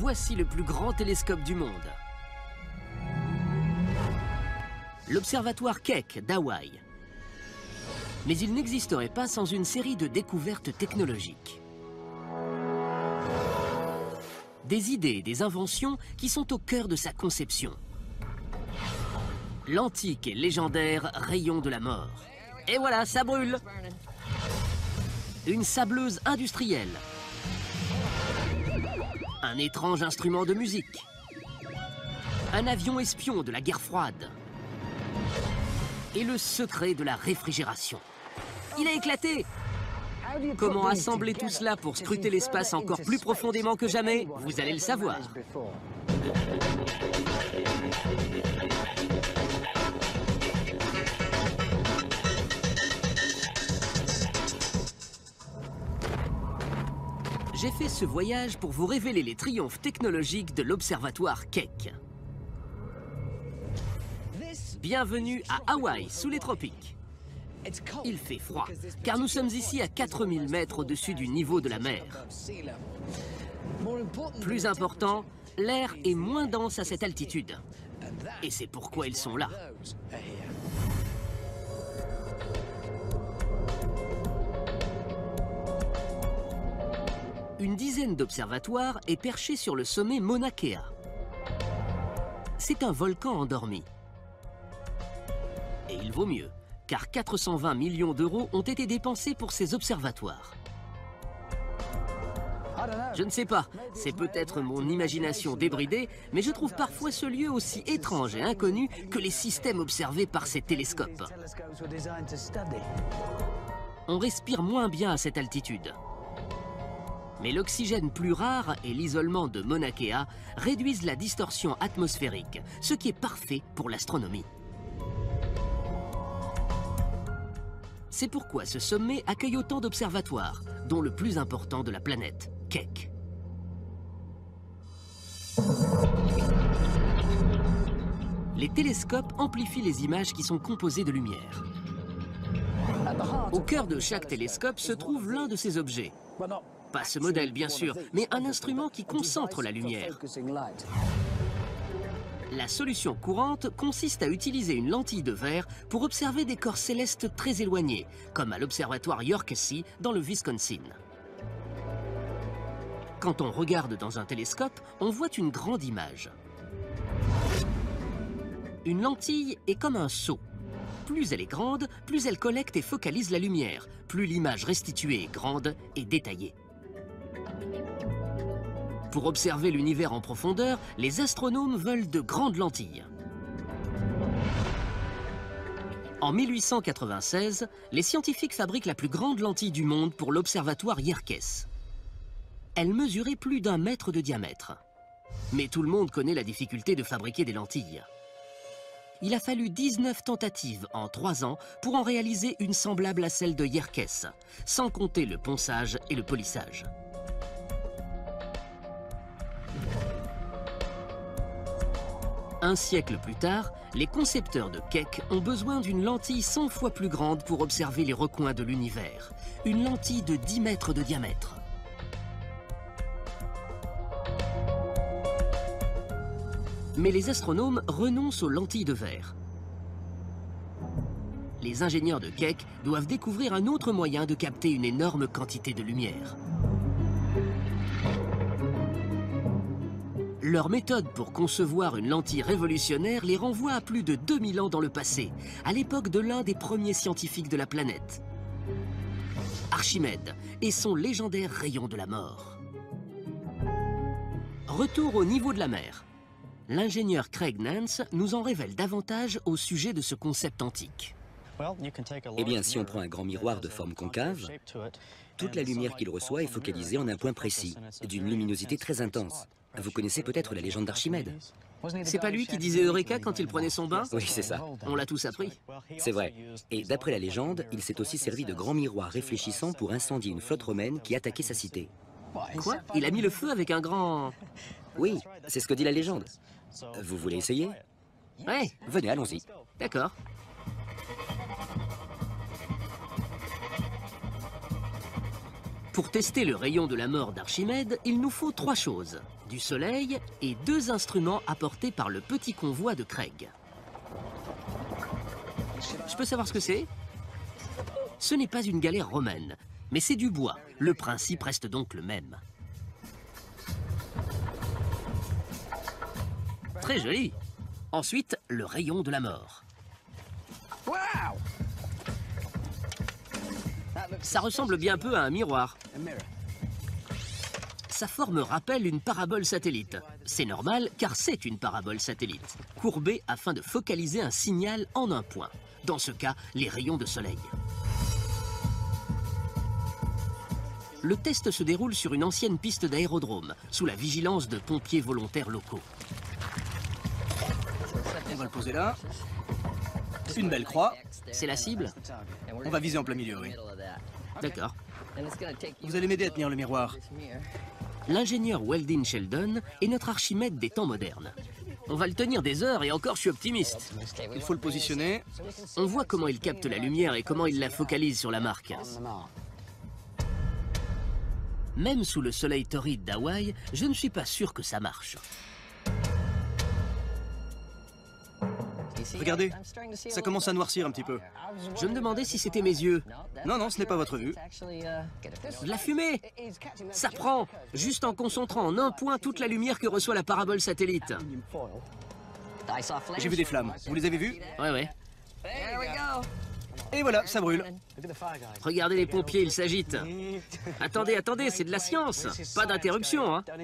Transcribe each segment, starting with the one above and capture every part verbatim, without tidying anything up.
voici le plus grand télescope du monde. L'observatoire Keck d'Hawaï. Mais il n'existerait pas sans une série de découvertes technologiques. Des idées et des inventions qui sont au cœur de sa conception. L'antique et légendaire rayon de la mort. Et voilà, ça brûle! Une sableuse industrielle. Un étrange instrument de musique. Un avion espion de la guerre froide. Et le secret de la réfrigération. Il a éclaté! Comment assembler tout cela pour scruter l'espace encore plus profondément que jamais? Vous allez le savoir. J'ai fait ce voyage pour vous révéler les triomphes technologiques de l'observatoire Keck. Bienvenue à Hawaï, sous les tropiques. Il fait froid, car nous sommes ici à quatre mille mètres au-dessus du niveau de la mer. Plus important, l'air est moins dense à cette altitude. Et c'est pourquoi ils sont là. Une dizaine d'observatoires est perché sur le sommet Mauna Kea. C'est un volcan endormi. Et il vaut mieux, car quatre cent vingt millions d'euros ont été dépensés pour ces observatoires. Je ne sais pas, c'est peut-être mon imagination débridée, mais je trouve parfois ce lieu aussi étrange et inconnu que les systèmes observés par ces télescopes. On respire moins bien à cette altitude. Mais l'oxygène plus rare et l'isolement de Mauna Kea réduisent la distorsion atmosphérique, ce qui est parfait pour l'astronomie. C'est pourquoi ce sommet accueille autant d'observatoires, dont le plus important de la planète, Keck. Les télescopes amplifient les images qui sont composées de lumière. Au cœur de chaque télescope se trouve l'un de ces objets. Pas ce modèle, bien sûr, mais un instrument qui concentre la lumière. La solution courante consiste à utiliser une lentille de verre pour observer des corps célestes très éloignés, comme à l'observatoire Yorkesy dans le Wisconsin. Quand on regarde dans un télescope, on voit une grande image. Une lentille est comme un seau. Plus elle est grande, plus elle collecte et focalise la lumière, plus l'image restituée est grande et détaillée. Pour observer l'univers en profondeur, les astronomes veulent de grandes lentilles. En mille huit cent quatre-vingt-seize, les scientifiques fabriquent la plus grande lentille du monde pour l'observatoire Yerkes. Elle mesurait plus d'un mètre de diamètre. Mais tout le monde connaît la difficulté de fabriquer des lentilles. Il a fallu dix-neuf tentatives en trois ans pour en réaliser une semblable à celle de Yerkes, sans compter le ponçage et le polissage. Un siècle plus tard, les concepteurs de Keck ont besoin d'une lentille cent fois plus grande pour observer les recoins de l'univers. Une lentille de dix mètres de diamètre. Mais les astronomes renoncent aux lentilles de verre. Les ingénieurs de Keck doivent découvrir un autre moyen de capter une énorme quantité de lumière. Leur méthode pour concevoir une lentille révolutionnaire les renvoie à plus de deux mille ans dans le passé, à l'époque de l'un des premiers scientifiques de la planète, Archimède, et son légendaire rayon de la mort. Retour au niveau de la mer. L'ingénieur Craig Nance nous en révèle davantage au sujet de ce concept antique. Eh bien, si on prend un grand miroir de forme concave, toute la lumière qu'il reçoit est focalisée en un point précis, d'une luminosité très intense. Vous connaissez peut-être la légende d'Archimède. C'est pas lui qui disait Eureka quand il prenait son bain? Oui, c'est ça. On l'a tous appris. C'est vrai. Et d'après la légende, il s'est aussi servi de grands miroirs réfléchissants pour incendier une flotte romaine qui attaquait sa cité. Quoi? Il a mis le feu avec un grand... Oui, c'est ce que dit la légende. Vous voulez essayer? Ouais. Venez, allons-y. D'accord. Pour tester le rayon de la mort d'Archimède, il nous faut trois choses. Du soleil et deux instruments apportés par le petit convoi de Craig. Je peux savoir ce que c'est? Ce n'est pas une galère romaine, mais c'est du bois. Le principe reste donc le même. Très joli. Ensuite, le rayon de la mort. Ça ressemble bien peu à un miroir. Sa forme rappelle une parabole satellite. C'est normal car c'est une parabole satellite, courbée afin de focaliser un signal en un point. Dans ce cas, les rayons de soleil. Le test se déroule sur une ancienne piste d'aérodrome, sous la vigilance de pompiers volontaires locaux. On va le poser là. Une belle croix. C'est la cible? On va viser en plein milieu, oui. D'accord. Vous allez m'aider à tenir le miroir. L'ingénieur Weldon Sheldon est notre Archimède des temps modernes. On va le tenir des heures et encore je suis optimiste. Il faut le positionner. On voit comment il capte la lumière et comment il la focalise sur la marque. Même sous le soleil torride d'Hawaï, je ne suis pas sûr que ça marche. Regardez, ça commence à noircir un petit peu. Je me demandais si c'était mes yeux. Non, non, ce n'est pas votre vue. De la fumée! Ça prend, juste en concentrant en un point toute la lumière que reçoit la parabole satellite. J'ai vu des flammes. Vous les avez vues? Ouais, ouais. Et voilà, ça brûle. Regardez les pompiers, ils s'agitent. Attendez, attendez, c'est de la science. Pas d'interruption, hein.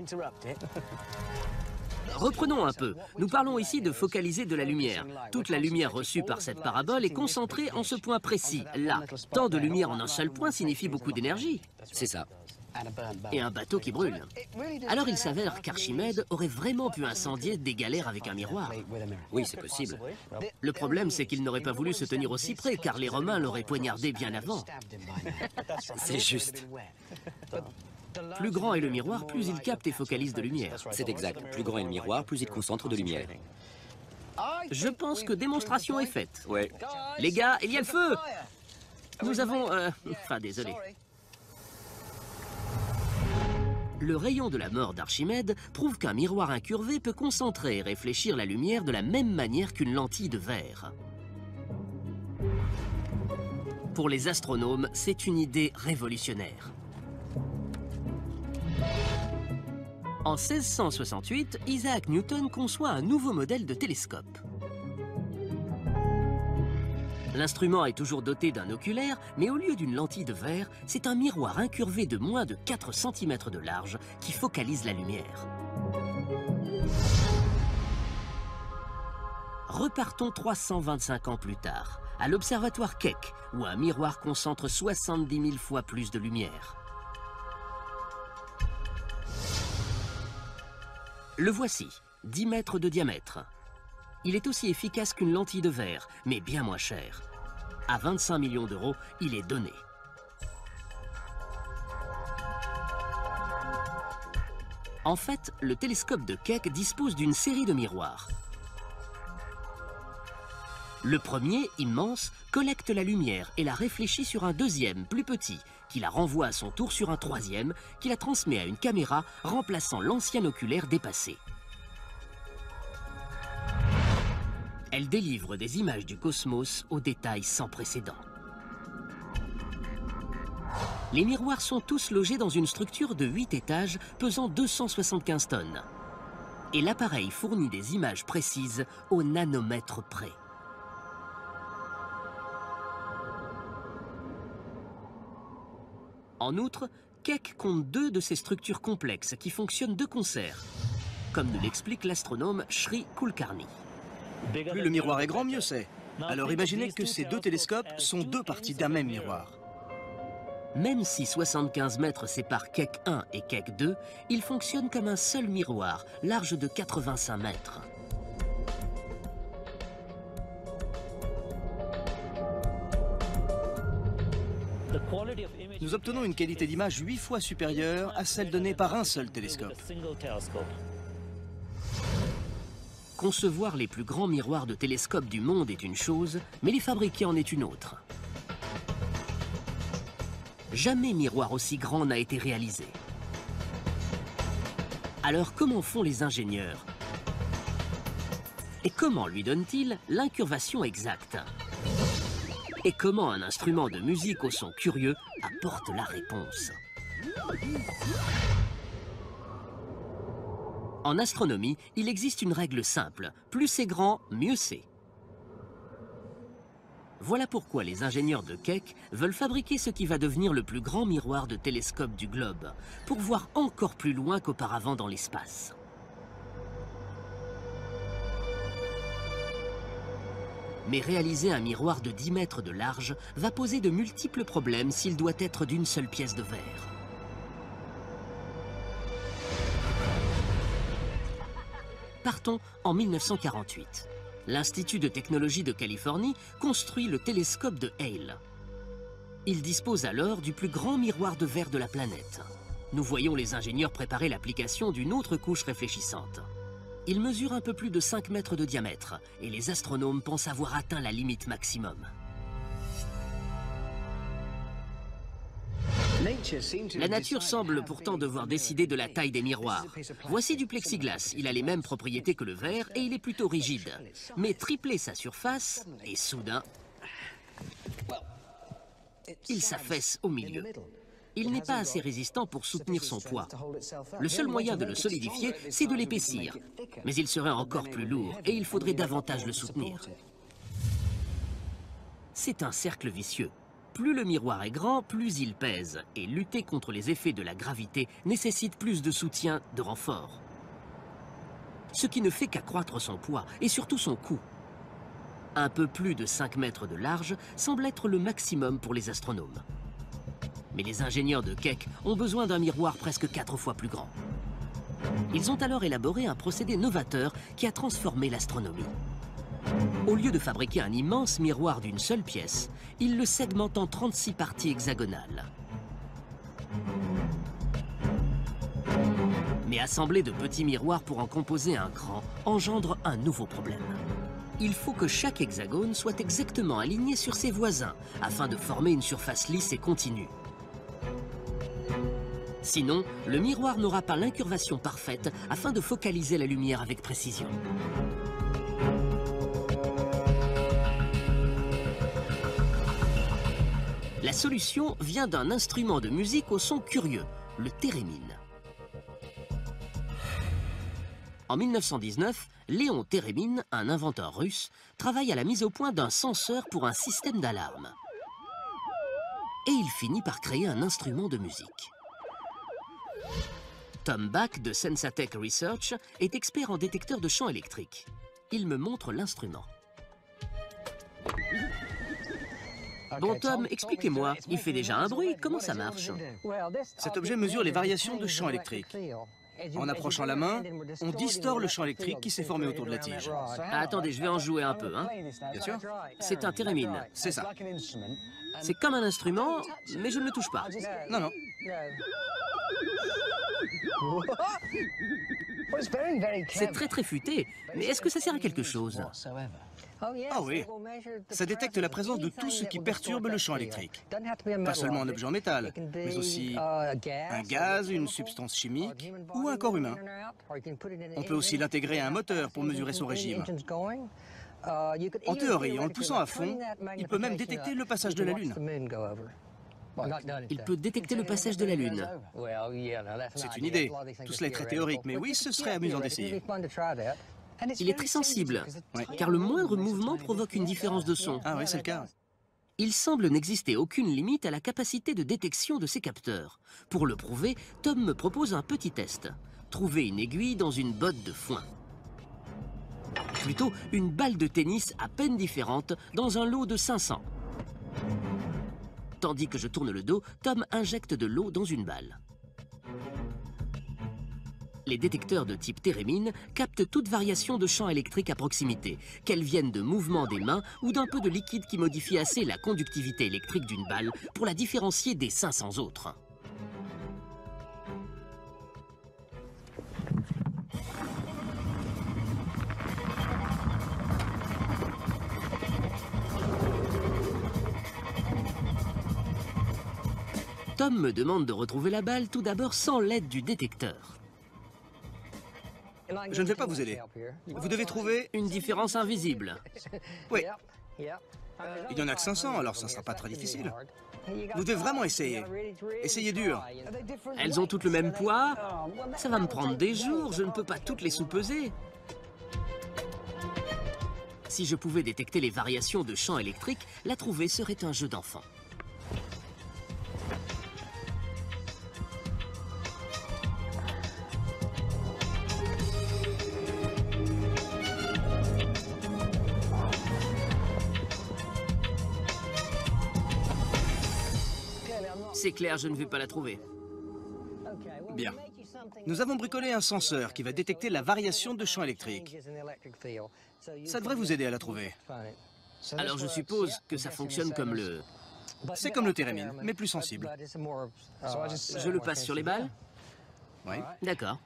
Reprenons un peu. Nous parlons ici de focaliser de la lumière. Toute la lumière reçue par cette parabole est concentrée en ce point précis, là. Tant de lumière en un seul point signifie beaucoup d'énergie. C'est ça. Et un bateau qui brûle. Alors il s'avère qu'Archimède aurait vraiment pu incendier des galères avec un miroir. Oui, c'est possible. Le problème, c'est qu'il n'aurait pas voulu se tenir aussi près, car les Romains l'auraient poignardé bien avant. C'est juste. Plus grand est le miroir, plus il capte et focalise de lumière. C'est exact. Plus grand est le miroir, plus il concentre de lumière. Je pense que démonstration est faite. Ouais. Les gars, il y a le feu! Nous avons... Euh... Enfin, désolé. Le rayon de la mort d'Archimède prouve qu'un miroir incurvé peut concentrer et réfléchir la lumière de la même manière qu'une lentille de verre. Pour les astronomes, c'est une idée révolutionnaire. En seize cent soixante-huit, Isaac Newton conçoit un nouveau modèle de télescope. L'instrument est toujours doté d'un oculaire, mais au lieu d'une lentille de verre, c'est un miroir incurvé de moins de quatre centimètres de large qui focalise la lumière. Repartons trois cent vingt-cinq ans plus tard, à l'observatoire Keck, où un miroir concentre soixante-dix mille fois plus de lumière. Le voici, dix mètres de diamètre. Il est aussi efficace qu'une lentille de verre, mais bien moins cher. À vingt-cinq millions d'euros, il est donné. En fait, le télescope de Keck dispose d'une série de miroirs. Le premier, immense, collecte la lumière et la réfléchit sur un deuxième, plus petit, qui la renvoie à son tour sur un troisième, qui la transmet à une caméra, remplaçant l'ancien oculaire dépassé. Elle délivre des images du cosmos aux détails sans précédent. Les miroirs sont tous logés dans une structure de huit étages pesant deux cent soixante-quinze tonnes. Et l'appareil fournit des images précises au nanomètre près. En outre, Keck compte deux de ces structures complexes qui fonctionnent de concert, comme nous l'explique l'astronome Sri Kulkarni. Plus le miroir est grand, mieux c'est. Alors imaginez que ces deux télescopes sont deux parties d'un même miroir. Même si soixante-quinze mètres séparent Keck un et Keck deux, ils fonctionnent comme un seul miroir, large de quatre-vingt-cinq mètres. Nous obtenons une qualité d'image huit fois supérieure à celle donnée par un seul télescope. Concevoir les plus grands miroirs de télescope du monde est une chose, mais les fabriquer en est une autre. jamais miroir aussi grand n'a été réalisé. Alors comment font les ingénieurs? Et comment lui donnent-ils l'incurvation exacte? Et comment un instrument de musique au son curieux apporte la réponse? En astronomie, il existe une règle simple. Plus c'est grand, mieux c'est. Voilà pourquoi les ingénieurs de Keck veulent fabriquer ce qui va devenir le plus grand miroir de télescope du globe, pour voir encore plus loin qu'auparavant dans l'espace. Mais réaliser un miroir de dix mètres de large va poser de multiples problèmes s'il doit être d'une seule pièce de verre. Partons en mille neuf cent quarante-huit. L'Institut de technologie de Californie construit le télescope de Hale. Il dispose alors du plus grand miroir de verre de la planète. Nous voyons les ingénieurs préparer l'application d'une autre couche réfléchissante. Il mesure un peu plus de cinq mètres de diamètre et les astronomes pensent avoir atteint la limite maximum. La nature semble pourtant devoir décider de la taille des miroirs. Voici du plexiglas, il a les mêmes propriétés que le verre et il est plutôt rigide. Mais tripler sa surface, et soudain, il s'affaisse au milieu. Il n'est pas assez résistant pour soutenir son poids. Le seul moyen de le solidifier, c'est de l'épaissir. Mais il serait encore plus lourd et il faudrait davantage le soutenir. C'est un cercle vicieux. Plus le miroir est grand, plus il pèse. Et lutter contre les effets de la gravité nécessite plus de soutien, de renfort. Ce qui ne fait qu'accroître son poids et surtout son coût. Un peu plus de cinq mètres de large semble être le maximum pour les astronomes. Mais les ingénieurs de Keck ont besoin d'un miroir presque quatre fois plus grand. Ils ont alors élaboré un procédé novateur qui a transformé l'astronomie. Au lieu de fabriquer un immense miroir d'une seule pièce, ils le segmentent en trente-six parties hexagonales. Mais assembler de petits miroirs pour en composer un grand engendre un nouveau problème. Il faut que chaque hexagone soit exactement aligné sur ses voisins afin de former une surface lisse et continue. Sinon, le miroir n'aura pas l'incurvation parfaite afin de focaliser la lumière avec précision. La solution vient d'un instrument de musique au son curieux, le thérémine. En mille neuf cent dix-neuf, Léon Térémine, un inventeur russe, travaille à la mise au point d'un senseur pour un système d'alarme. Et il finit par créer un instrument de musique. Tom Bach de Sensatech Research est expert en détecteur de champs électriques. Il me montre l'instrument. Bon Tom, expliquez-moi, il fait déjà un bruit, comment ça marche? Cet objet mesure les variations de champ électrique. En approchant la main, on distord le champ électrique qui s'est formé autour de la tige. Ah, attendez, je vais en jouer un peu, hein. Bien sûr. C'est un thérémine. C'est ça. C'est comme un instrument, mais je ne le touche pas. Non, non. C'est très très futé, mais est-ce que ça sert à quelque chose? Ah oui, ça détecte la présence de tout ce qui perturbe le champ électrique. Pas seulement un objet en métal, mais aussi un gaz, une substance chimique ou un corps humain. On peut aussi l'intégrer à un moteur pour mesurer son régime. En théorie, en le poussant à fond, il peut même détecter le passage de la Lune. Il peut détecter le passage de la Lune. C'est une idée. Tout cela est très théorique, mais oui, ce serait amusant d'essayer. Il est très sensible, Ouais. car le moindre mouvement provoque une différence de son. Ah oui, c'est le cas. Il semble n'exister aucune limite à la capacité de détection de ces capteurs. Pour le prouver, Tom me propose un petit test. Trouver une aiguille dans une botte de foin. Plutôt, une balle de tennis à peine différente dans un lot de cinq cents. Tandis que je tourne le dos, Tom injecte de l'eau dans une balle. Les détecteurs de type thérémine captent toute variation de champ électrique à proximité, qu'elle vienne de mouvements des mains ou d'un peu de liquide qui modifie assez la conductivité électrique d'une balle pour la différencier des cinq cents autres. Tom me demande de retrouver la balle tout d'abord sans l'aide du détecteur. Je ne vais pas vous aider. Vous devez trouver... Une différence invisible. Oui. Il n'y en a que cinq cents, alors ça ne sera pas très difficile. Vous devez vraiment essayer. Essayez dur. Elles ont toutes le même poids. Ça va me prendre des jours, je ne peux pas toutes les sous-peser. Si je pouvais détecter les variations de champs électriques, la trouver serait un jeu d'enfant. C'est clair, je ne vais pas la trouver. Bien. Nous avons bricolé un senseur qui va détecter la variation de champ électrique. Ça devrait vous aider à la trouver. Alors je suppose que ça fonctionne comme le... C'est comme le térémine, mais plus sensible. Je le passe sur les balles? Oui. D'accord.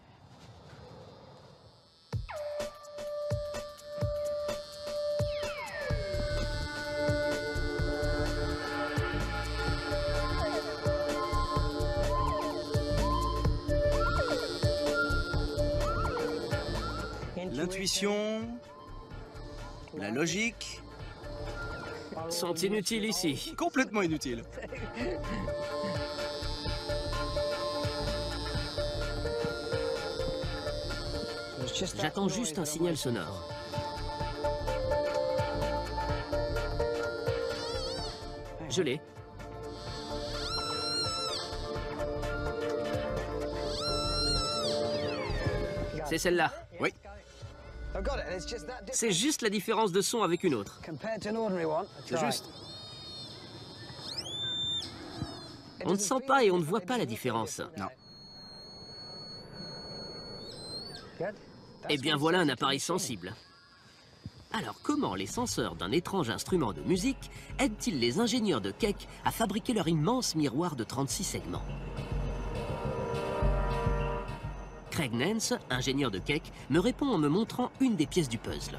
L'intuition, la logique... Sont inutiles ici. Complètement inutiles. J'attends juste un signal sonore. Je l'ai. C'est celle-là. Oui. C'est juste la différence de son avec une autre. C'est juste. On ne sent pas et on ne voit pas la différence. Non. Eh bien voilà un appareil sensible. Alors comment les senseurs d'un étrange instrument de musique aident-ils les ingénieurs de Keck à fabriquer leur immense miroir de trente-six segments? Craig Nance, ingénieur de Keck, me répond en me montrant une des pièces du puzzle.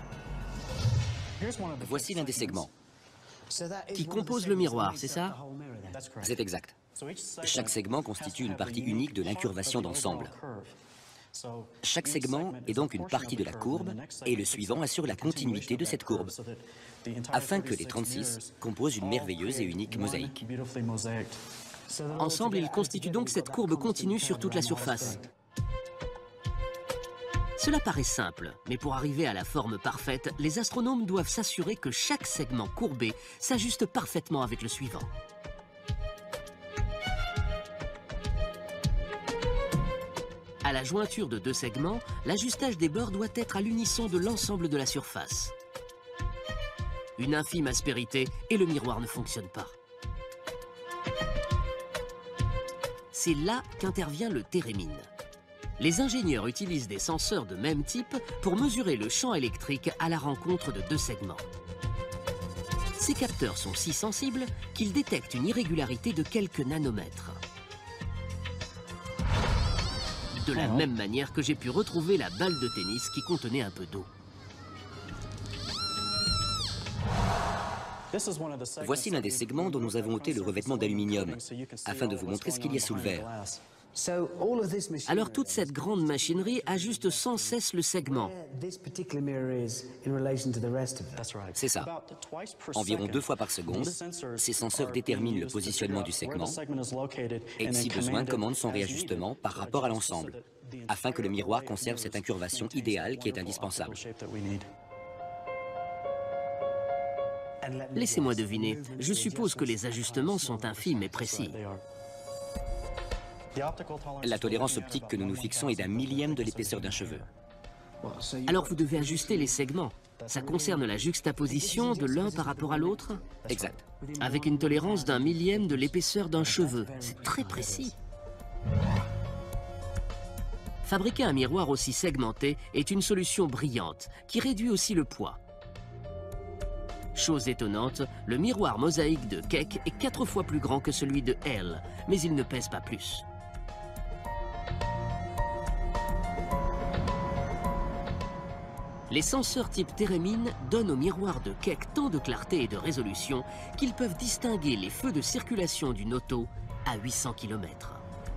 Voici l'un des segments. Qui compose le miroir, c'est ça? C'est exact. Chaque segment constitue une partie unique de l'incurvation d'ensemble. Chaque segment est donc une partie de la courbe et le suivant assure la continuité de cette courbe, afin que les trente-six composent une merveilleuse et unique mosaïque. Ensemble, ils constituent donc cette courbe continue sur toute la surface. Cela paraît simple, mais pour arriver à la forme parfaite, les astronomes doivent s'assurer que chaque segment courbé s'ajuste parfaitement avec le suivant. À la jointure de deux segments, l'ajustage des bords doit être à l'unisson de l'ensemble de la surface. Une infime aspérité et le miroir ne fonctionne pas. C'est là qu'intervient le térémine. Les ingénieurs utilisent des senseurs de même type pour mesurer le champ électrique à la rencontre de deux segments. Ces capteurs sont si sensibles qu'ils détectent une irrégularité de quelques nanomètres. De la même manière que j'ai pu retrouver la balle de tennis qui contenait un peu d'eau. Voici l'un des segments dont nous avons ôté le revêtement d'aluminium, afin de vous montrer ce qu'il y a sous le verre. Alors toute cette grande machinerie ajuste sans cesse le segment. C'est ça. Environ deux fois par seconde, ces senseurs déterminent le positionnement du segment et, si besoin, commandent son réajustement par rapport à l'ensemble, afin que le miroir conserve cette incurvation idéale qui est indispensable. Laissez-moi deviner, je suppose que les ajustements sont infimes et précis. La tolérance optique que nous nous fixons est d'un millième de l'épaisseur d'un cheveu. Alors vous devez ajuster les segments. Ça concerne la juxtaposition de l'un par rapport à l'autre? Exact. Avec une tolérance d'un millième de l'épaisseur d'un cheveu. C'est très précis. Fabriquer un miroir aussi segmenté est une solution brillante qui réduit aussi le poids. Chose étonnante, le miroir mosaïque de Keck est quatre fois plus grand que celui de Hale, mais il ne pèse pas plus. Les senseurs type térémine donnent au miroir de Keck tant de clarté et de résolution qu'ils peuvent distinguer les feux de circulation d'une auto à huit cents kilomètres.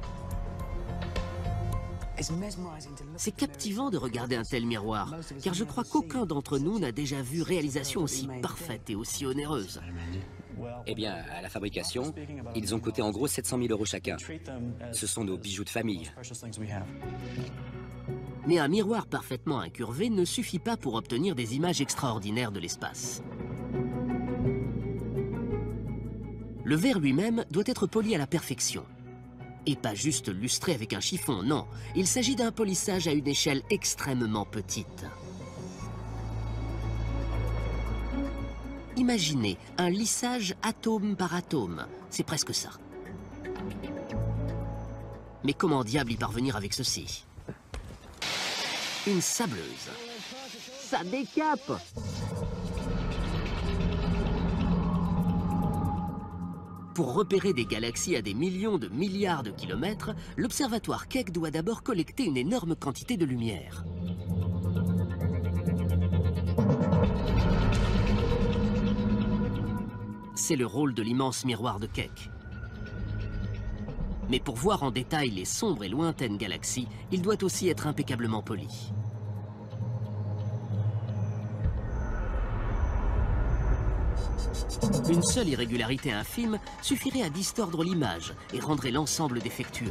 C'est captivant de regarder un tel miroir, car je crois qu'aucun d'entre nous n'a déjà vu réalisation aussi parfaite et aussi onéreuse. Eh bien, à la fabrication, ils ont coûté en gros sept cent mille euros chacun. Ce sont nos bijoux de famille. Mais un miroir parfaitement incurvé ne suffit pas pour obtenir des images extraordinaires de l'espace. Le verre lui-même doit être poli à la perfection. Et pas juste lustré avec un chiffon, non. Il s'agit d'un polissage à une échelle extrêmement petite. Imaginez un lissage atome par atome. C'est presque ça. Mais comment diable y parvenir avec ceci? Une sableuse. Ça décape! Pour repérer des galaxies à des millions de milliards de kilomètres, l'observatoire Keck doit d'abord collecter une énorme quantité de lumière. C'est le rôle de l'immense miroir de Keck. Mais pour voir en détail les sombres et lointaines galaxies, il doit aussi être impeccablement poli. Une seule irrégularité infime suffirait à distordre l'image et rendrait l'ensemble défectueux.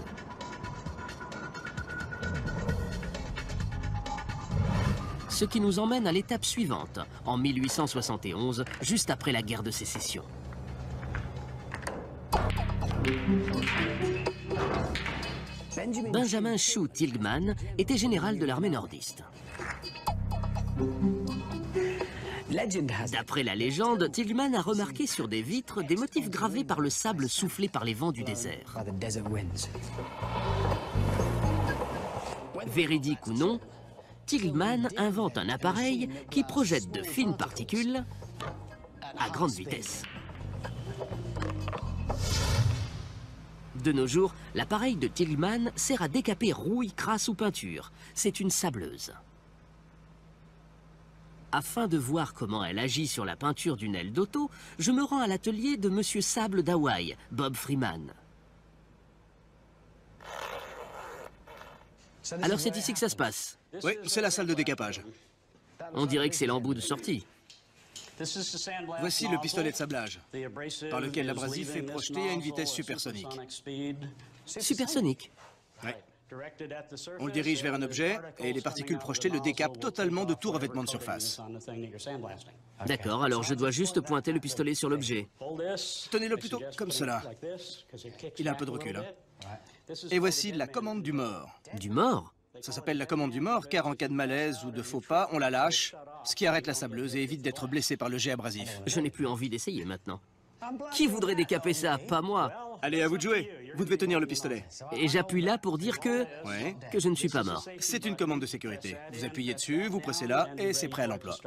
Ce qui nous emmène à l'étape suivante, en mille huit cent soixante et onze, juste après la guerre de sécession. Benjamin Shu Tilghman était général de l'armée nordiste. D'après la légende, Tilghman a remarqué sur des vitres des motifs gravés par le sable soufflé par les vents du désert. Véridique ou non, Tilghman invente un appareil qui projette de fines particules à grande vitesse. De nos jours, l'appareil de Tilghman sert à décaper rouille, crasse ou peinture. C'est une sableuse. Afin de voir comment elle agit sur la peinture d'une aile d'auto, je me rends à l'atelier de Monsieur Sable d'Hawaï, Bob Freeman. Alors c'est ici que ça se passe? Oui, c'est la salle de décapage. On dirait que c'est l'embout de sortie. Voici le pistolet de sablage, par lequel l'abrasif est projeté à une vitesse supersonique. Supersonique? Oui. On le dirige vers un objet et les particules projetées le décapent totalement de tout revêtement de surface. D'accord, alors je dois juste pointer le pistolet sur l'objet. Tenez-le plutôt comme cela. Il a un peu de recul, hein. Et voici la commande du mort. Du mort? Ça s'appelle la commande du mort car en cas de malaise ou de faux pas, on la lâche, ce qui arrête la sableuse et évite d'être blessé par le jet abrasif. Je n'ai plus envie d'essayer maintenant. Qui voudrait décaper ça? Pas moi. Allez, à vous de jouer. Vous devez tenir le pistolet. Et j'appuie là pour dire que... Ouais. que je ne suis pas mort. C'est une commande de sécurité. Vous appuyez dessus, vous pressez là et c'est prêt à l'emploi.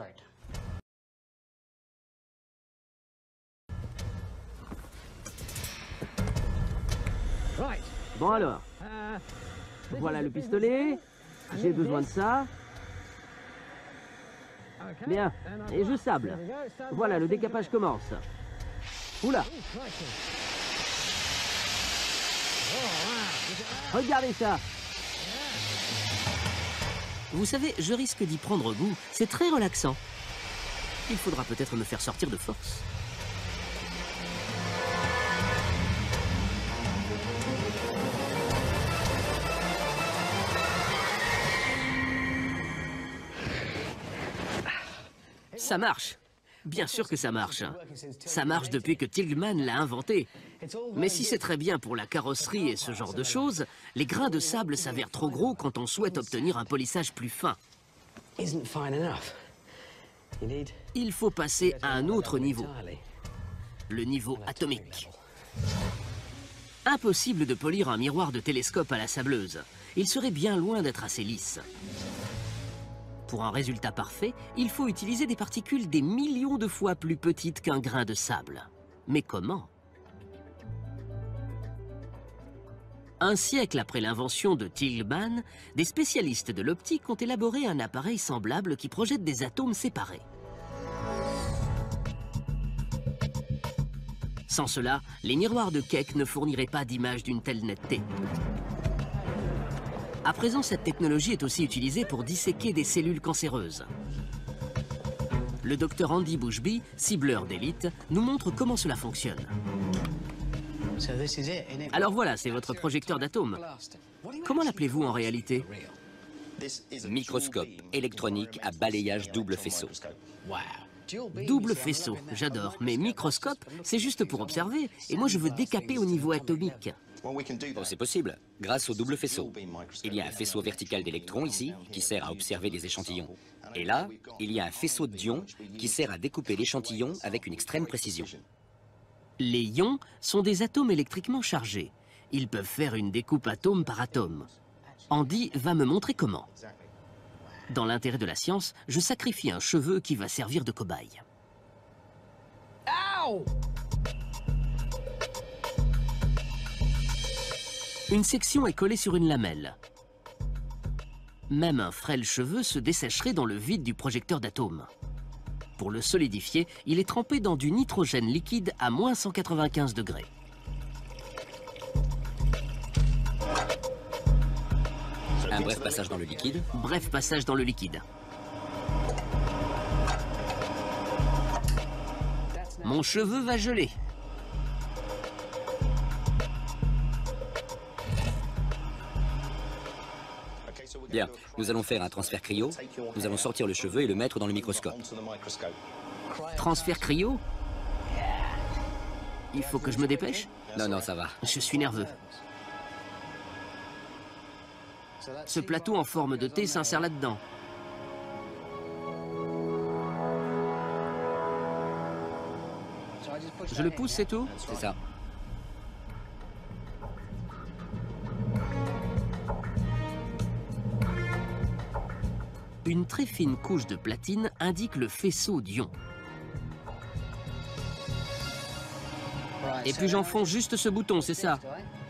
Bon alors, voilà le pistolet, j'ai besoin de ça. Bien, et je sable. Voilà, le décapage commence. Oula! Regardez ça! Vous savez, je risque d'y prendre goût, c'est très relaxant. Il faudra peut-être me faire sortir de force. Ça marche. Bien sûr que ça marche. Ça marche depuis que Tilghman l'a inventé. Mais si c'est très bien pour la carrosserie et ce genre de choses, les grains de sable s'avèrent trop gros quand on souhaite obtenir un polissage plus fin. Il faut passer à un autre niveau. Le niveau atomique. Impossible de polir un miroir de télescope à la sableuse. Il serait bien loin d'être assez lisse. Pour un résultat parfait, il faut utiliser des particules des millions de fois plus petites qu'un grain de sable. Mais comment? Un siècle après l'invention de Tilghman, des spécialistes de l'optique ont élaboré un appareil semblable qui projette des atomes séparés. Sans cela, les miroirs de Keck ne fourniraient pas d'image d'une telle netteté. À présent, cette technologie est aussi utilisée pour disséquer des cellules cancéreuses. Le docteur Andy Bushby, cibleur d'élite, nous montre comment cela fonctionne. Alors voilà, c'est votre projecteur d'atomes. Comment l'appelez-vous en réalité? Microscope électronique à balayage double faisceau. Double faisceau, j'adore. Mais microscope, c'est juste pour observer. Et moi, je veux décaper au niveau atomique. Oh, c'est possible, grâce au double faisceau. Il y a un faisceau vertical d'électrons ici, qui sert à observer des échantillons. Et là, il y a un faisceau d'ions qui sert à découper l'échantillon avec une extrême précision. Les ions sont des atomes électriquement chargés. Ils peuvent faire une découpe atome par atome. Andy va me montrer comment. Dans l'intérêt de la science, je sacrifie un cheveu qui va servir de cobaye. Une section est collée sur une lamelle. Même un frêle cheveu se dessècherait dans le vide du projecteur d'atomes. Pour le solidifier, il est trempé dans du nitrogène liquide à moins cent quatre-vingt-quinze degrés. Un bref passage dans le liquide. Bref passage dans le liquide. Mon cheveu va geler. Bien, nous allons faire un transfert cryo. Nous allons sortir le cheveu et le mettre dans le microscope. Transfert cryo? Il faut que je me dépêche? Non, non, ça va. Je suis nerveux. Ce plateau en forme de T s'insère là-dedans. Je le pousse, c'est tout? C'est ça. Une très fine couche de platine indique le faisceau d'ions. Et puis j'enfonce juste ce bouton, c'est ça?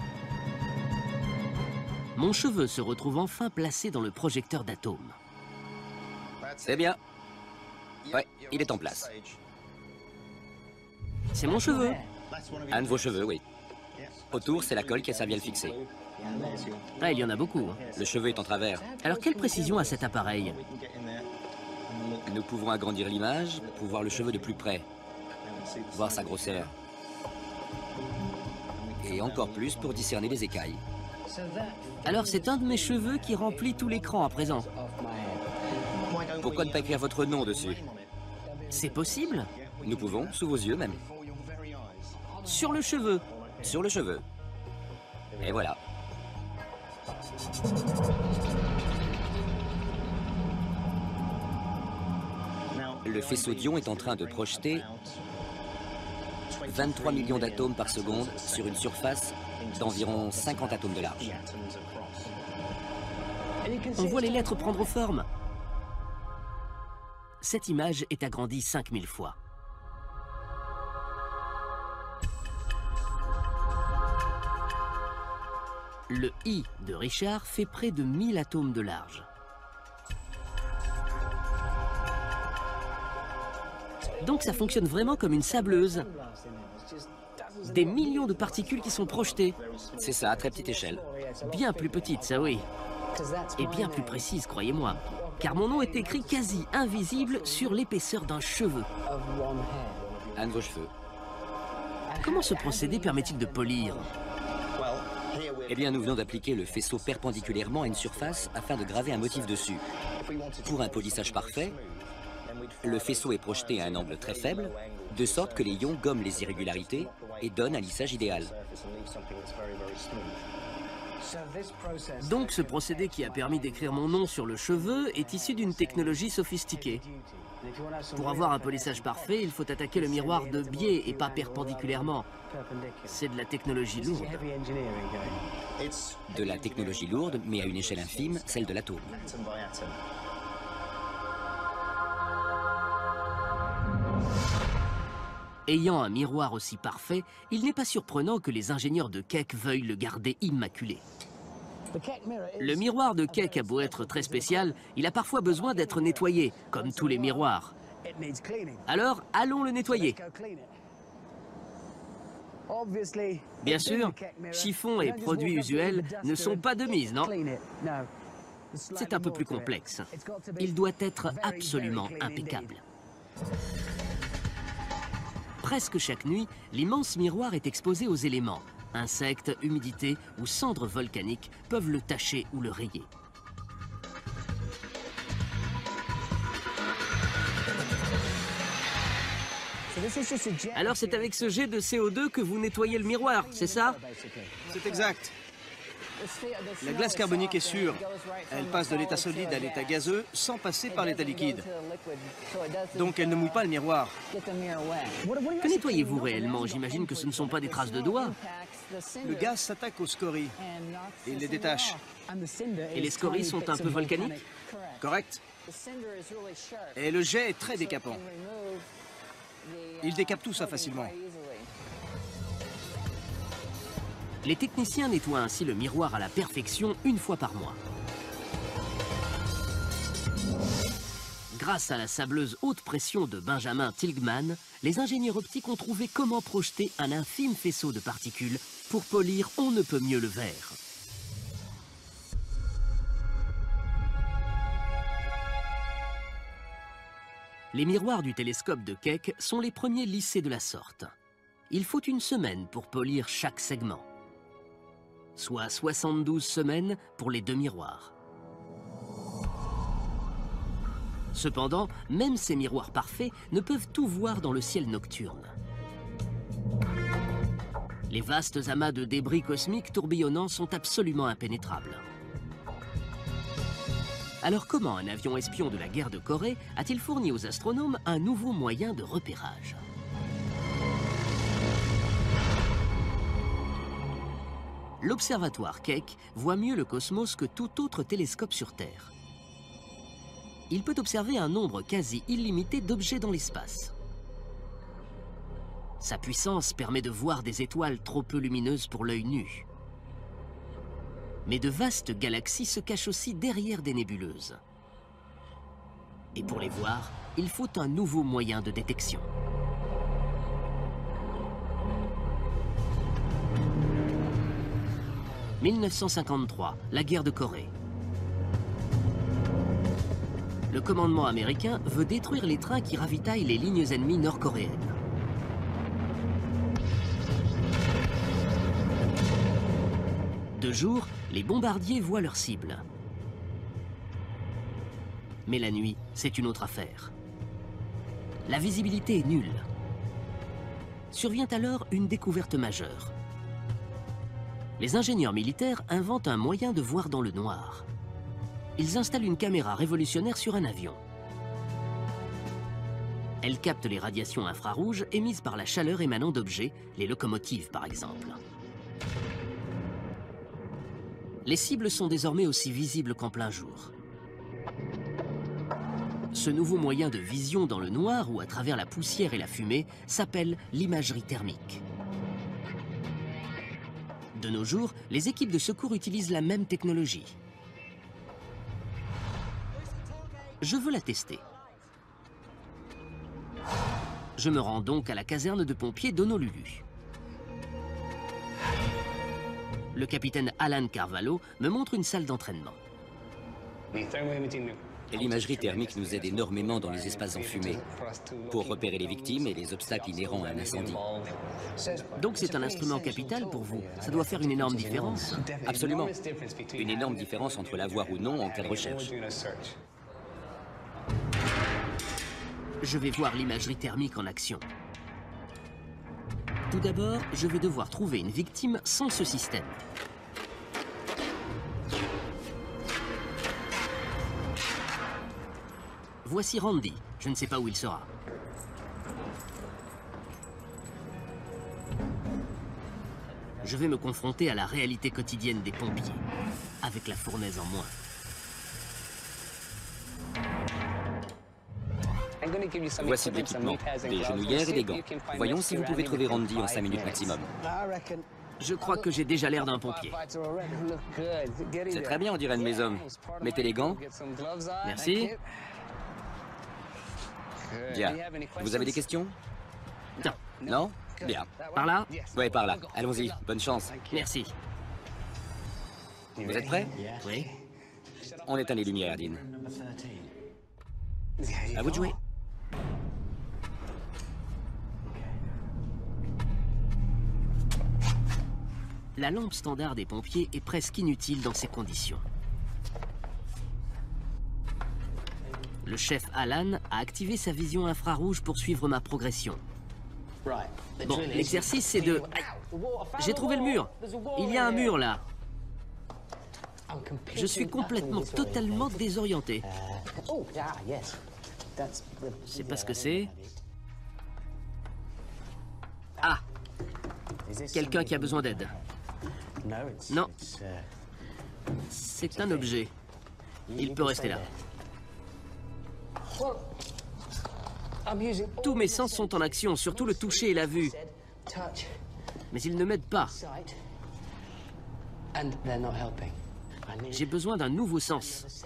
Mon cheveu se retrouve enfin placé dans le projecteur d'atomes. C'est bien. Ouais, il est en place. C'est mon cheveu. Un de vos cheveux, oui. Autour, c'est la colle qui a servi à le fixer. Ah, il y en a beaucoup. Le cheveu est en travers. Alors, quelle précision a cet appareil? Nous pouvons agrandir l'image pour voir le cheveu de plus près. Voir sa grosseur. Et encore plus pour discerner les écailles. Alors, c'est un de mes cheveux qui remplit tout l'écran à présent. Pourquoi ne pas écrire votre nom dessus? C'est possible? Nous pouvons, sous vos yeux même. Sur le cheveu. Sur le cheveu. Et voilà. Le faisceau d'ions est en train de projeter vingt-trois millions d'atomes par seconde sur une surface d'environ cinquante atomes de large. On voit les lettres prendre forme. Cette image est agrandie cinq mille fois. Le I de Richard fait près de mille atomes de large. Donc ça fonctionne vraiment comme une sableuse. Des millions de particules qui sont projetées. C'est ça, à très petite échelle. Bien plus petite, ça oui. Et bien plus précise, croyez-moi. Car mon nom est écrit quasi invisible sur l'épaisseur d'un cheveu. Un de vos cheveux. Comment ce procédé permet-il de polir? Eh bien, nous venons d'appliquer le faisceau perpendiculairement à une surface afin de graver un motif dessus. Pour un polissage parfait, le faisceau est projeté à un angle très faible, de sorte que les ions gomment les irrégularités et donnent un lissage idéal. Donc ce procédé qui a permis d'écrire mon nom sur le cheveu est issu d'une technologie sophistiquée. Pour avoir un polissage parfait, il faut attaquer le miroir de biais et pas perpendiculairement. C'est de la technologie lourde. De la technologie lourde, mais à une échelle infime, celle de l'atome. Ayant un miroir aussi parfait, il n'est pas surprenant que les ingénieurs de Keck veuillent le garder immaculé. Le miroir de Keck a beau être très spécial, il a parfois besoin d'être nettoyé, comme tous les miroirs. Alors, allons le nettoyer. Bien sûr, chiffon et produits usuels ne sont pas de mise, non? C'est un peu plus complexe. Il doit être absolument impeccable. Presque chaque nuit, l'immense miroir est exposé aux éléments. Insectes, humidité ou cendres volcaniques peuvent le tacher ou le rayer. Alors c'est avec ce jet de C O deux que vous nettoyez le miroir, c'est ça? C'est exact. La glace carbonique est sûre. Elle passe de l'état solide à l'état gazeux sans passer par l'état liquide. Donc elle ne mouille pas le miroir. Que nettoyez-vous réellement? J'imagine que ce ne sont pas des traces de doigts. Le gaz s'attaque aux scories et il les détache. Et les scories sont un peu volcaniques? Correct. Et le jet est très décapant. Il décape tout ça facilement. Les techniciens nettoient ainsi le miroir à la perfection une fois par mois. Grâce à la sableuse haute pression de Benjamin Tilghman, les ingénieurs optiques ont trouvé comment projeter un infime faisceau de particules pour polir on ne peut mieux le verre. Les miroirs du télescope de Keck sont les premiers lissés de la sorte. Il faut une semaine pour polir chaque segment, soit soixante-douze semaines pour les deux miroirs. Cependant, même ces miroirs parfaits ne peuvent tout voir dans le ciel nocturne. Les vastes amas de débris cosmiques tourbillonnants sont absolument impénétrables. Alors comment un avion espion de la guerre de Corée a-t-il fourni aux astronomes un nouveau moyen de repérage? L'observatoire Keck voit mieux le cosmos que tout autre télescope sur Terre. Il peut observer un nombre quasi illimité d'objets dans l'espace. Sa puissance permet de voir des étoiles trop peu lumineuses pour l'œil nu. Mais de vastes galaxies se cachent aussi derrière des nébuleuses. Et pour les voir, il faut un nouveau moyen de détection. mille neuf cent cinquante-trois, la guerre de Corée. Le commandement américain veut détruire les trains qui ravitaillent les lignes ennemies nord-coréennes. De jour, les bombardiers voient leur cible. Mais la nuit, c'est une autre affaire. La visibilité est nulle. Survient alors une découverte majeure. Les ingénieurs militaires inventent un moyen de voir dans le noir. Ils installent une caméra révolutionnaire sur un avion. Elle capte les radiations infrarouges émises par la chaleur émanant d'objets, les locomotives par exemple. Les cibles sont désormais aussi visibles qu'en plein jour. Ce nouveau moyen de vision dans le noir ou à travers la poussière et la fumée s'appelle l'imagerie thermique. De nos jours, les équipes de secours utilisent la même technologie. Je veux la tester. Je me rends donc à la caserne de pompiers d'Honolulu. Le capitaine Alan Carvalho me montre une salle d'entraînement. L'imagerie thermique nous aide énormément dans les espaces enfumés pour repérer les victimes et les obstacles inhérents à un incendie. Donc c'est un instrument capital pour vous. Ça doit faire une énorme différence. Absolument. Une énorme différence entre l'avoir ou non en cas de recherche. Je vais voir l'imagerie thermique en action. Tout d'abord, je vais devoir trouver une victime sans ce système. Voici Randy. Je ne sais pas où il sera. Je vais me confronter à la réalité quotidienne des pompiers, avec la fournaise en moins. Voici de l'équipement, des genouillères et des gants. Voyons si vous pouvez trouver Randy en cinq minutes maximum. Je crois que j'ai déjà l'air d'un pompier. C'est très bien, on dirait un de mes hommes. Mettez les gants. Merci. Bien. Vous avez des questions? Non. Non? Bien. Par là? Ouais, par là. Allons-y. Bonne chance. Merci. Vous êtes prêts? Oui. On éteint les lumières, Dean. À vous de jouer. La lampe standard des pompiers est presque inutile dans ces conditions. Le chef Alan a activé sa vision infrarouge pour suivre ma progression. Bon, l'exercice c'est de... Aïe. J'ai trouvé le mur. Il y a un mur là. Je suis complètement, totalement désorienté. Je sais pas ce que c'est. Ah! Quelqu'un qui a besoin d'aide. Non. C'est un objet. Il peut rester là. Tous mes sens sont en action, surtout le toucher et la vue. Mais ils ne m'aident pas. J'ai besoin d'un nouveau sens.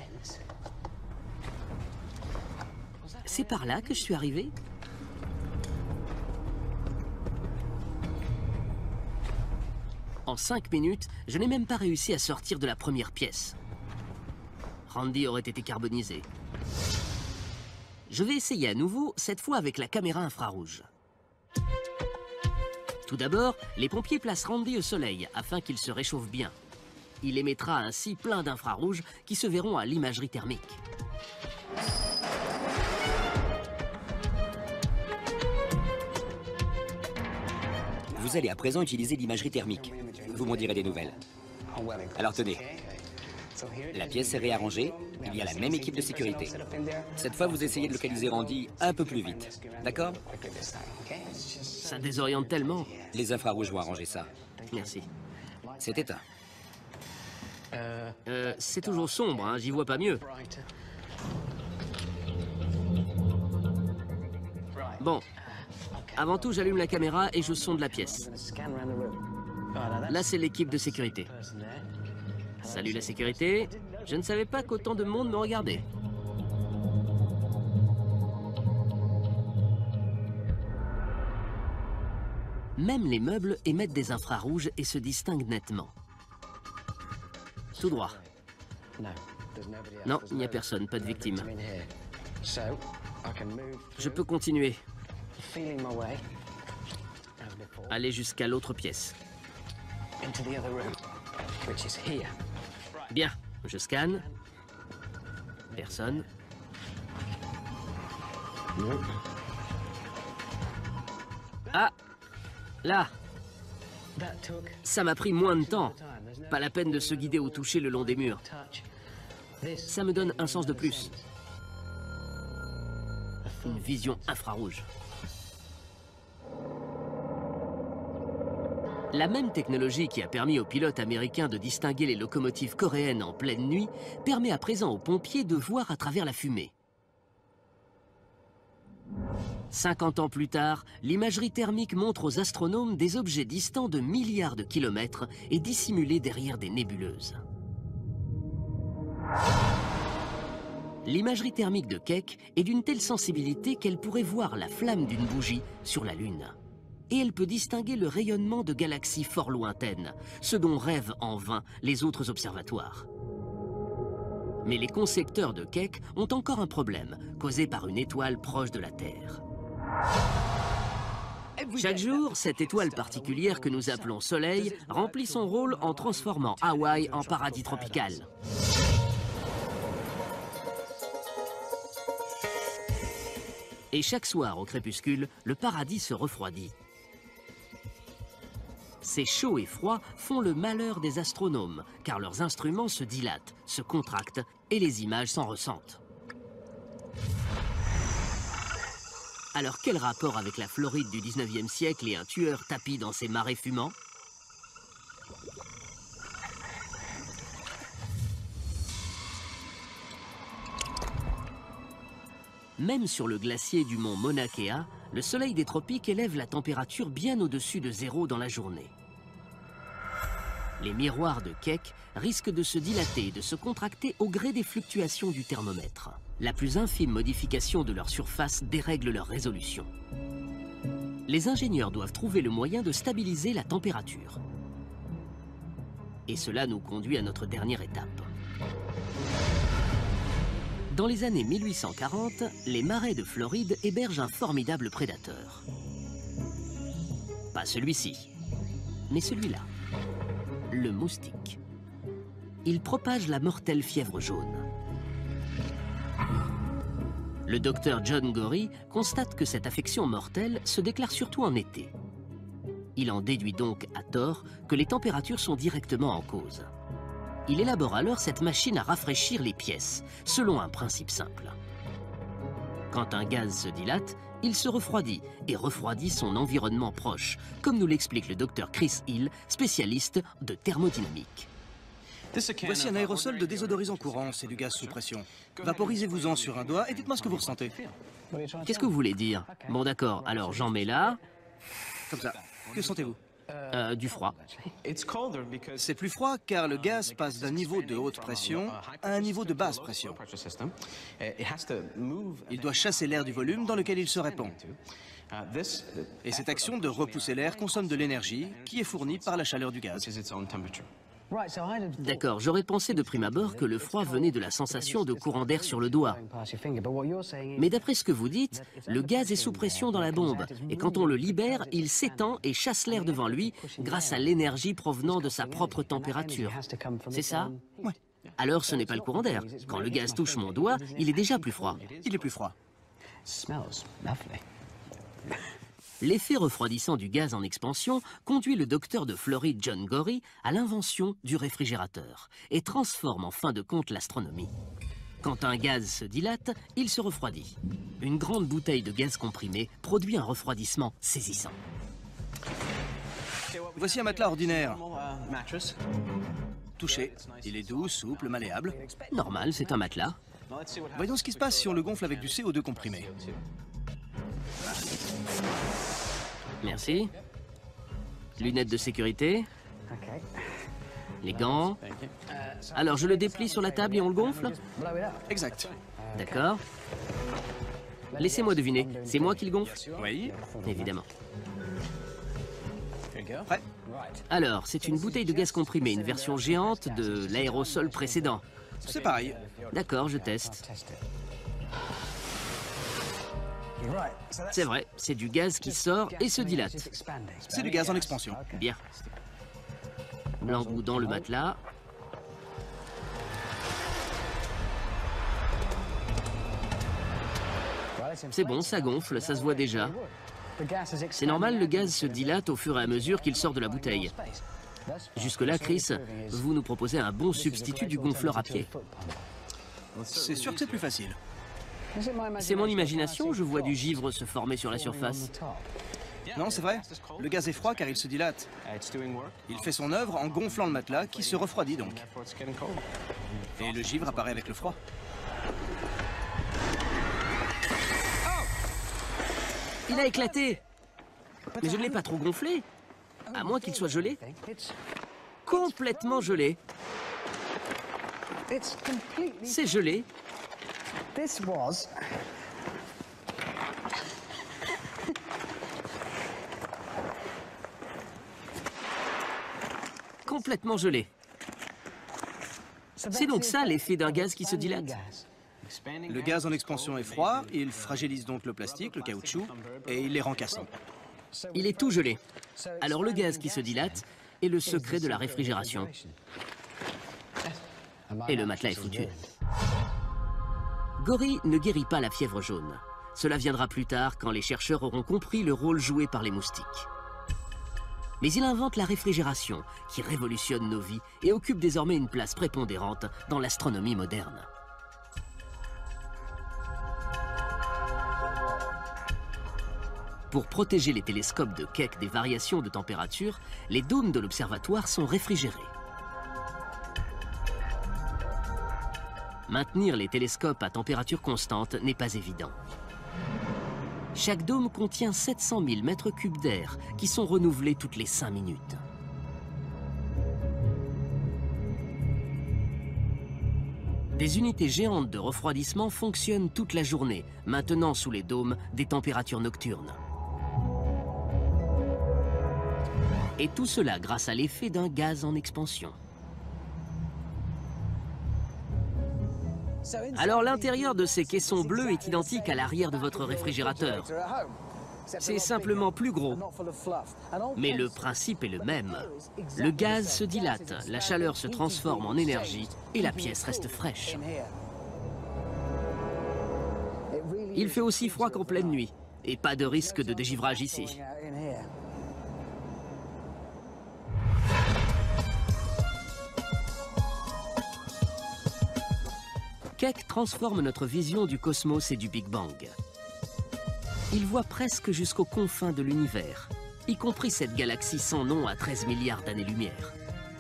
C'est par là que je suis arrivé? En cinq minutes, je n'ai même pas réussi à sortir de la première pièce. Randy aurait été carbonisé. Je vais essayer à nouveau, cette fois avec la caméra infrarouge. Tout d'abord, les pompiers placent Randy au soleil afin qu'il se réchauffe bien. Il émettra ainsi plein d'infrarouges qui se verront à l'imagerie thermique. Vous allez à présent utiliser l'imagerie thermique. Vous m'en direz des nouvelles. Alors tenez. La pièce est réarrangée. Il y a la même équipe de sécurité. Cette fois, vous essayez de localiser Randy un peu plus vite. D'accord? Ça désoriente tellement. Les infrarouges vont arranger ça. Merci. C'est éteint. Euh, c'est toujours sombre, hein, j'y vois pas mieux. Bon. Avant tout, j'allume la caméra et je sonde la pièce. Là, c'est l'équipe de sécurité. Salut la sécurité. Je ne savais pas qu'autant de monde me regardait. Même les meubles émettent des infrarouges et se distinguent nettement. Tout droit. Non, il n'y a personne, pas de victime. Je peux continuer. Aller jusqu'à l'autre pièce. Bien, je scanne. Personne. Ah! Là! Ça m'a pris moins de temps. Pas la peine de se guider au toucher le long des murs. Ça me donne un sens de plus. Une vision infrarouge. La même technologie qui a permis aux pilotes américains de distinguer les locomotives coréennes en pleine nuit permet à présent aux pompiers de voir à travers la fumée. cinquante ans plus tard, l'imagerie thermique montre aux astronomes des objets distants de milliards de kilomètres et dissimulés derrière des nébuleuses. L'imagerie thermique de Keck est d'une telle sensibilité qu'elle pourrait voir la flamme d'une bougie sur la Lune. Et elle peut distinguer le rayonnement de galaxies fort lointaines, ce dont rêvent en vain les autres observatoires. Mais les concepteurs de Keck ont encore un problème, causé par une étoile proche de la Terre. Chaque jour, cette étoile particulière que nous appelons Soleil remplit son rôle en transformant Hawaï en paradis tropical. Et chaque soir, au crépuscule, le paradis se refroidit. Ces chauds et froids font le malheur des astronomes, car leurs instruments se dilatent, se contractent et les images s'en ressentent. Alors quel rapport avec la Floride du dix-neuvième siècle et un tueur tapi dans ses marais fumants? Même sur le glacier du mont Mauna Kea, le soleil des tropiques élève la température bien au-dessus de zéro dans la journée. Les miroirs de Keck risquent de se dilater et de se contracter au gré des fluctuations du thermomètre. La plus infime modification de leur surface dérègle leur résolution. Les ingénieurs doivent trouver le moyen de stabiliser la température. Et cela nous conduit à notre dernière étape. Dans les années mille huit cent quarante, les marais de Floride hébergent un formidable prédateur. Pas celui-ci, mais celui-là, le moustique. Il propage la mortelle fièvre jaune. Le docteur John Gorrie constate que cette affection mortelle se déclare surtout en été. Il en déduit donc, à tort, que les températures sont directement en cause. Il élabore alors cette machine à rafraîchir les pièces, selon un principe simple. Quand un gaz se dilate, il se refroidit et refroidit son environnement proche, comme nous l'explique le docteur Chris Hill, spécialiste de thermodynamique. Voici un aérosol de désodorisant courant, c'est du gaz sous pression. Vaporisez-vous-en sur un doigt et dites-moi ce que vous ressentez. Qu'est-ce que vous voulez dire? Bon d'accord, alors j'en mets là. Comme ça. Que sentez-vous? Euh, du froid. C'est plus froid car le gaz passe d'un niveau de haute pression à un niveau de basse pression. Il doit chasser l'air du volume dans lequel il se répand. Et cette action de repousser l'air consomme de l'énergie qui est fournie par la chaleur du gaz. D'accord, j'aurais pensé de prime abord que le froid venait de la sensation de courant d'air sur le doigt. Mais d'après ce que vous dites, le gaz est sous pression dans la bombe, et quand on le libère, il s'étend et chasse l'air devant lui grâce à l'énergie provenant de sa propre température. C'est ça? Oui. Alors ce n'est pas le courant d'air. Quand le gaz touche mon doigt, il est déjà plus froid. Il est plus froid. L'effet refroidissant du gaz en expansion conduit le docteur de Floride John Gorrie à l'invention du réfrigérateur et transforme en fin de compte l'astronomie. Quand un gaz se dilate, il se refroidit. Une grande bouteille de gaz comprimé produit un refroidissement saisissant. Voici un matelas ordinaire. Touchez. Il est doux, souple, malléable. Normal, c'est un matelas. Voyons ce qui se passe si on le gonfle avec du C O deux comprimé. Merci. Lunettes de sécurité. Les gants. Alors, je le déplie sur la table et on le gonfle? Exact. D'accord. Laissez-moi deviner, c'est moi qui le gonfle? Oui. Évidemment. Prêt? Alors, c'est une bouteille de gaz comprimé, une version géante de l'aérosol précédent. C'est pareil. D'accord, je teste. C'est vrai, c'est du gaz qui sort et se dilate. C'est du gaz en expansion. Bien. L'embout dans le matelas. C'est bon, ça gonfle, ça se voit déjà. C'est normal, le gaz se dilate au fur et à mesure qu'il sort de la bouteille. Jusque-là, Chris, vous nous proposez un bon substitut du gonfleur à pied. C'est sûr que c'est plus facile. C'est mon imagination, je vois du givre se former sur la surface. Non, c'est vrai. Le gaz est froid car il se dilate. Il fait son œuvre en gonflant le matelas qui se refroidit donc. Et le givre apparaît avec le froid. Il a éclaté! Mais je ne l'ai pas trop gonflé, à moins qu'il soit gelé. Complètement gelé. C'est gelé. Complètement gelé. C'est donc ça l'effet d'un gaz qui se dilate. Le gaz en expansion est froid, il fragilise donc le plastique, le caoutchouc, et il les rend cassants. Il est tout gelé. Alors le gaz qui se dilate est le secret de la réfrigération. Et le matelas est foutu. Gorrie ne guérit pas la fièvre jaune. Cela viendra plus tard quand les chercheurs auront compris le rôle joué par les moustiques. Mais il invente la réfrigération, qui révolutionne nos vies et occupe désormais une place prépondérante dans l'astronomie moderne. Pour protéger les télescopes de Keck des variations de température, les dômes de l'observatoire sont réfrigérés. Maintenir les télescopes à température constante n'est pas évident. Chaque dôme contient sept cent mille mètres cubes d'air qui sont renouvelés toutes les cinq minutes. Des unités géantes de refroidissement fonctionnent toute la journée, maintenant sous les dômes des températures nocturnes. Et tout cela grâce à l'effet d'un gaz en expansion. Alors l'intérieur de ces caissons bleus est identique à l'arrière de votre réfrigérateur. C'est simplement plus gros. Mais le principe est le même. Le gaz se dilate, la chaleur se transforme en énergie et la pièce reste fraîche. Il fait aussi froid qu'en pleine nuit, et pas de risque de dégivrage ici. Keck transforme notre vision du cosmos et du Big Bang. Il voit presque jusqu'aux confins de l'univers, y compris cette galaxie sans nom à treize milliards d'années-lumière.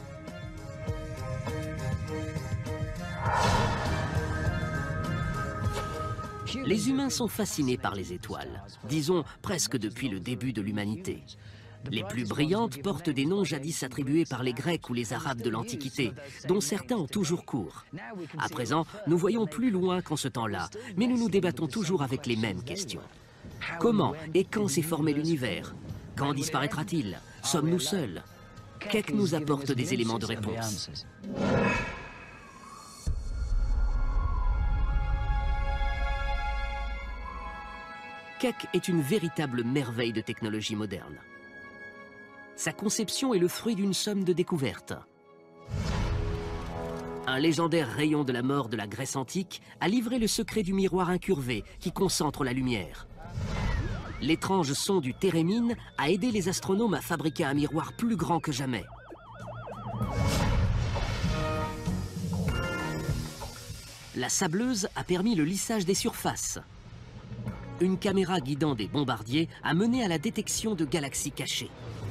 Les humains sont fascinés par les étoiles, disons presque depuis le début de l'humanité. Les plus brillantes portent des noms jadis attribués par les Grecs ou les Arabes de l'Antiquité, dont certains ont toujours cours. À présent, nous voyons plus loin qu'en ce temps-là, mais nous nous débattons toujours avec les mêmes questions. Comment et quand s'est formé l'univers? Quand disparaîtra-t-il? Sommes-nous seuls? Keck nous apporte des éléments de réponse. Keck est une véritable merveille de technologie moderne. Sa conception est le fruit d'une somme de découvertes. Un légendaire rayon de la mort de la Grèce antique a livré le secret du miroir incurvé qui concentre la lumière. L'étrange son du térémine a aidé les astronomes à fabriquer un miroir plus grand que jamais. La sableuse a permis le lissage des surfaces. Une caméra guidant des bombardiers a mené à la détection de galaxies cachées.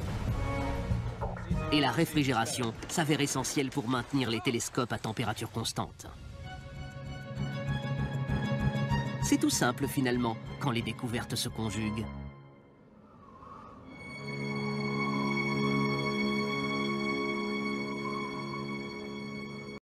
Et la réfrigération s'avère essentielle pour maintenir les télescopes à température constante. C'est tout simple finalement quand les découvertes se conjuguent.